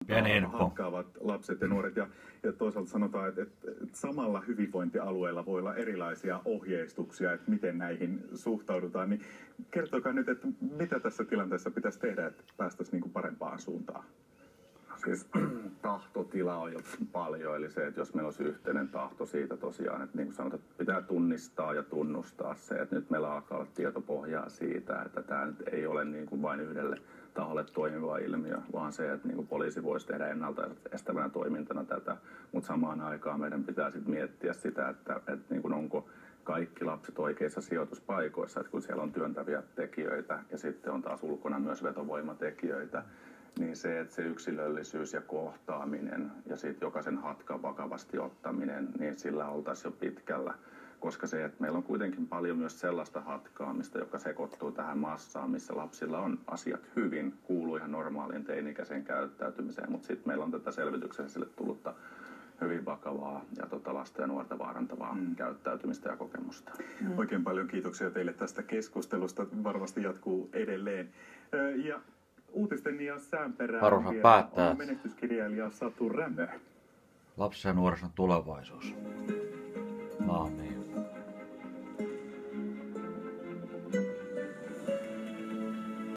hakkaavat lapset ja nuoret. Ja toisaalta sanotaan, että samalla hyvinvointialueella voi olla erilaisia ohjeistuksia, että miten näihin suhtaudutaan. Niin kertokaa nyt, että mitä tässä tilanteessa pitäisi tehdä, että päästäisiin niin kuin parempaan suuntaan? Siis tahtotila on jo paljon, eli se, että jos meillä olisi yhteinen tahto siitä tosiaan, että niin kuin sanotaan, pitää tunnistaa ja tunnustaa se, että nyt meillä alkaa olla tietopohjaa siitä, että tämä nyt ei ole niin kuin vain yhdelle taholle toimiva ilmiö, vaan se, että niin kuin poliisi voisi tehdä ennaltaestävänä toimintana tätä, mutta samaan aikaan meidän pitää sitten miettiä sitä, että niin kuin onko kaikki lapset oikeissa sijoituspaikoissa, että kun siellä on työntäviä tekijöitä ja sitten on taas ulkona myös vetovoimatekijöitä, niin se, että se yksilöllisyys ja kohtaaminen ja sitten jokaisen hatkan vakavasti ottaminen, niin sillä oltaisiin jo pitkällä. Koska se, että meillä on kuitenkin paljon myös sellaista hatkaamista, joka sekoittuu tähän massaan, missä lapsilla on asiat hyvin, kuuluu ihan normaaliin teini-ikäiseen käyttäytymiseen, mutta sitten meillä on tätä selvityksessä sille tullutta hyvin vakavaa ja lasten ja nuorta vaarantavaa käyttäytymistä ja kokemusta. Oikein paljon kiitoksia teille tästä keskustelusta. Varmasti jatkuu edelleen. Ja uutisten ja sään perään on menestyskirjailija Satu Rämö. Lapsen ja nuorison tulevaisuus. Amen.